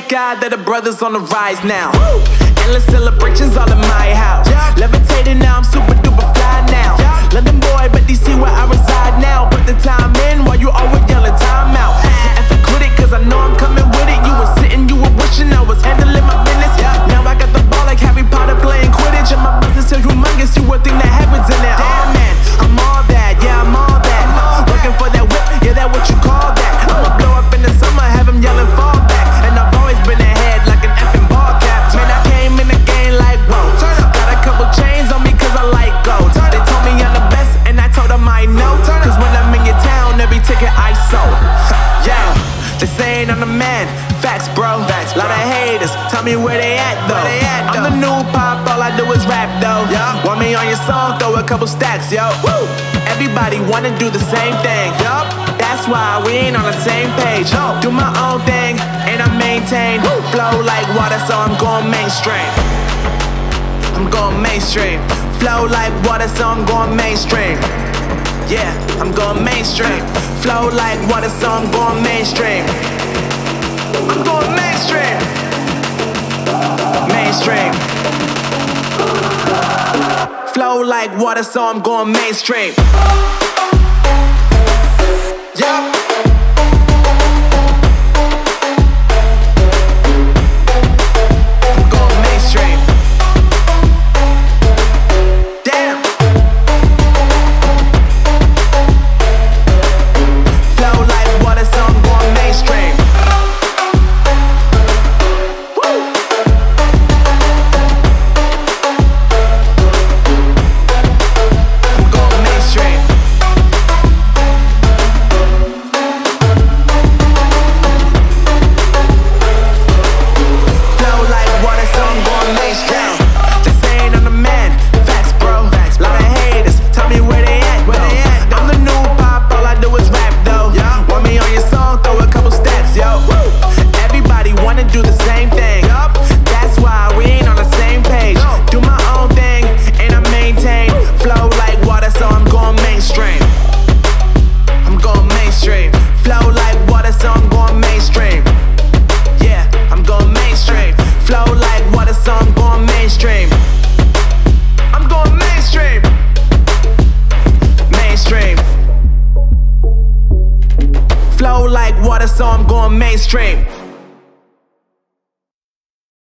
thank God that the brothers on the rise now. Endless celebrations all in my house. Levitating now, I'm super duper fly now. London boy, but DC where I reside now. Put the time in while you always yelling time out. And for quit it, cause I know I'm coming with it. You were sitting, you were wishing I was handling my business. Now I got the ball like Harry Potter playing Quidditch. And my business so humongous, you would think that happens in it. Oh man, I'm all that, yeah, I'm all that. Looking for that whip, yeah, that what you call that. I'ma blow up in the summer, have him yelling fall back. And I've always been ahead like an effing ball cap. Man, I came in the game like, whoa. Got a couple chains on me cause I like gold. They told me I'm the best and I told them I know. Cause when I'm in your town, every ticket I sold. Yeah, they saying I'm the man. Facts, bro. Lot of haters, tell me where they at though. I'm the new pop, all I do is rap though. Want me on your song, throw a couple stacks, yo. Everybody wanna do the same thing. That's why we ain't on the same page. Do my own thing and I maintain. Flow like water, so I'm going mainstream. I'm going mainstream. Flow like water, so I'm going mainstream. Yeah, I'm going mainstream. Flow like water, so I'm going mainstream. I'm going mainstream. Mainstream. Flow like water, so I'm going mainstream. Yeah. Flow like water, so I'm going mainstream.